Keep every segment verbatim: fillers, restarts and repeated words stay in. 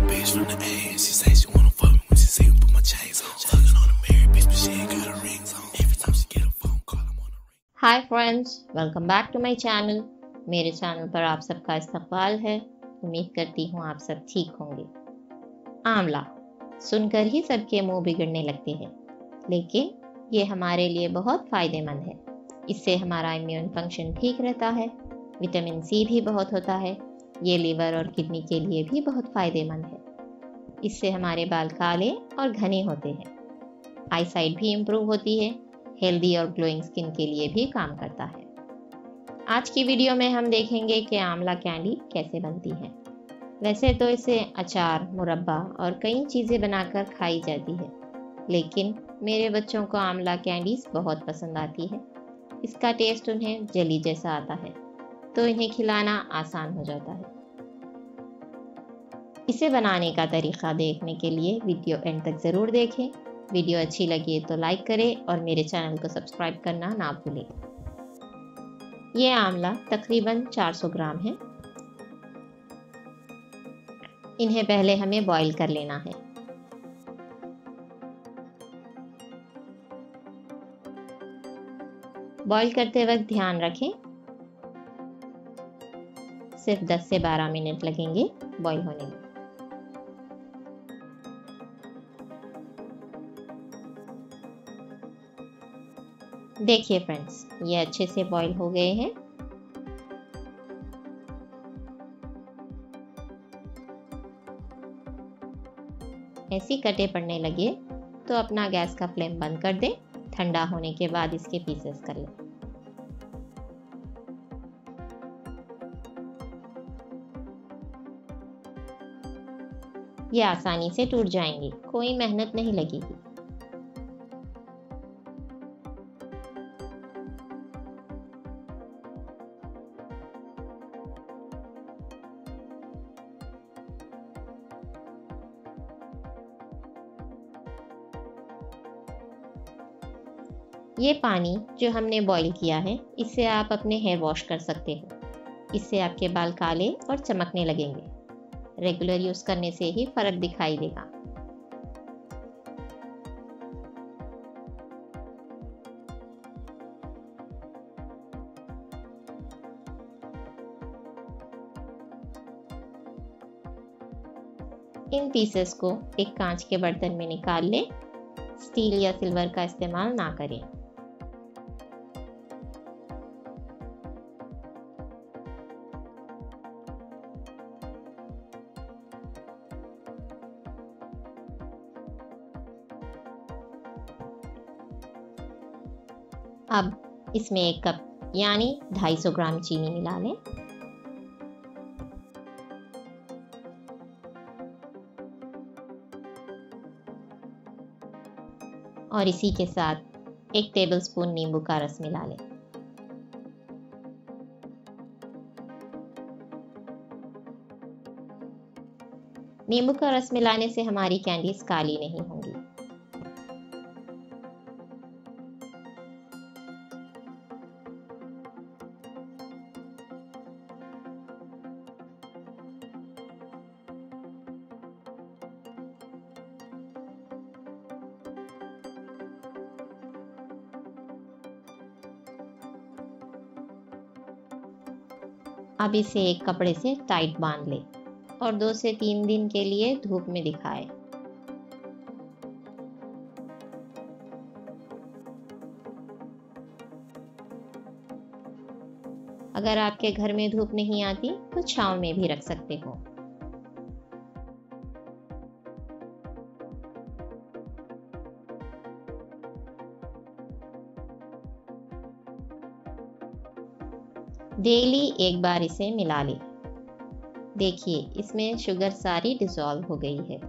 bitch from the A. She say she wanna fuck me when she see me put my chains on. Fucking on a married bitch, but she ain't got her rings on. Every time she get a phone call, I'm on the ring. Hi friends, welcome back to my channel. मेरे channel पर आप सबका इस्तकबाल है। उम्मीद करती हूँ आप सब ठीक होंगे। आंवला सुनकर ही सबके मुंह बिगड़ने लगते हैं, लेकिन ये हमारे लिए बहुत फ़ायदेमंद है। इससे हमारा इम्यून फंक्शन ठीक रहता है। विटामिन सी भी बहुत होता है। ये लीवर और किडनी के लिए भी बहुत फ़ायदेमंद है। इससे हमारे बाल काले और घने होते हैं। आई साइट भी इम्प्रूव होती है। हेल्दी और ग्लोइंग स्किन के लिए भी काम करता है। आज की वीडियो में हम देखेंगे कि आंवला कैंडी कैसे बनती है। वैसे तो इसे अचार, मुरब्बा और कई चीज़ें बनाकर खाई जाती है, लेकिन मेरे बच्चों को आंवला कैंडीज बहुत पसंद आती है। इसका टेस्ट उन्हें जेली जैसा आता है, तो इन्हें खिलाना आसान हो जाता है। इसे बनाने का तरीका देखने के लिए वीडियो एंड तक ज़रूर देखें। वीडियो अच्छी लगी तो लाइक करें और मेरे चैनल को सब्सक्राइब करना ना भूलें। ये आंवला तकरीबन चार सौ ग्राम है। इन्हें पहले हमें बॉईल कर लेना है। बॉईल करते वक्त ध्यान रखें, सिर्फ दस से बारह मिनट लगेंगे बॉईल होने में। देखिए फ्रेंड्स, ये अच्छे से बॉईल हो गए हैं। ऐसी कटे पड़ने लगे तो अपना गैस का फ्लेम बंद कर दें। ठंडा होने के बाद इसके पीसेस कर लें। ये आसानी से टूट जाएंगे, कोई मेहनत नहीं लगेगी। ये पानी जो हमने बॉईल किया है, इससे आप अपने हेयर वॉश कर सकते हो। इससे आपके बाल काले और चमकने लगेंगे। रेगुलर यूज़ करने से ही फर्क दिखाई देगा। इन पीसेस को एक कांच के बर्तन में निकाल लें। स्टील या सिल्वर का इस्तेमाल ना करें। अब इसमें एक कप यानी ढाई सौ ग्राम चीनी मिला लें। और इसी के साथ एक टेबलस्पून नींबू का रस मिला लें। नींबू का रस मिलाने से हमारी कैंडीज काली नहीं होंगी। अब इसे एक कपड़े से टाइट बांध लें और दो से तीन दिन के लिए धूप में दिखाएं। अगर आपके घर में धूप नहीं आती तो छांव में भी रख सकते हो। डेली एक बार इसे मिला लें। देखिए, इसमें शुगर सारी डिसॉल्व हो गई है।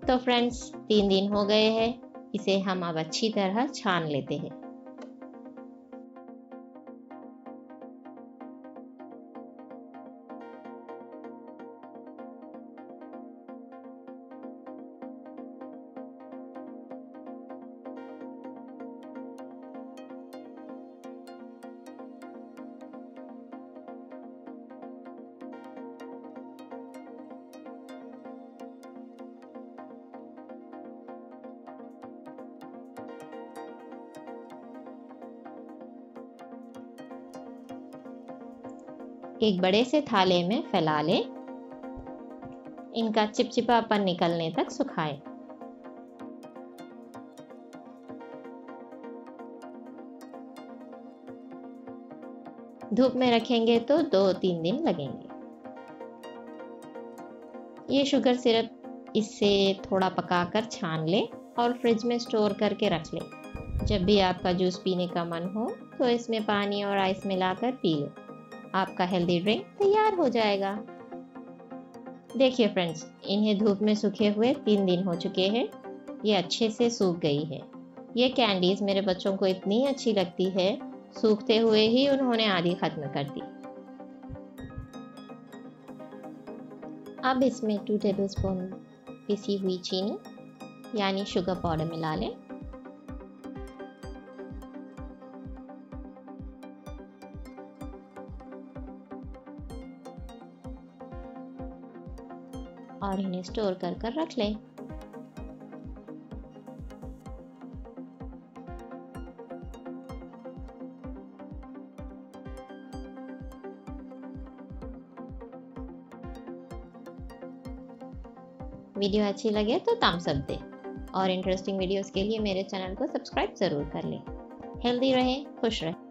तो फ्रेंड्स, तीन दिन हो गए हैं, इसे हम अब अच्छी तरह छान लेते हैं। एक बड़े से थाले में फैला लें। इनका चिपचिपापन निकलने तक सुखाएं। धूप में रखेंगे तो दो तीन दिन लगेंगे। ये शुगर सिरप इससे थोड़ा पकाकर छान लें और फ्रिज में स्टोर करके रख लें। जब भी आपका जूस पीने का मन हो तो इसमें पानी और आइस मिलाकर पी लें। आपका हेल्दी ड्रिंक तैयार हो जाएगा। देखिए फ्रेंड्स, इन्हें धूप में सूखे हुए तीन दिन हो चुके हैं। ये अच्छे से सूख गई है। ये कैंडीज मेरे बच्चों को इतनी अच्छी लगती है, सूखते हुए ही उन्होंने आधी खत्म कर दी। अब इसमें टू टेबलस्पून पिसी हुई चीनी यानी शुगर पाउडर मिला लें। और इन्हें स्टोर कर कर रख लें। वीडियो अच्छी लगे तो थम्स अप दें और इंटरेस्टिंग वीडियोस के लिए मेरे चैनल को सब्सक्राइब ज़रूर कर लें। हेल्दी रहें, खुश रहें।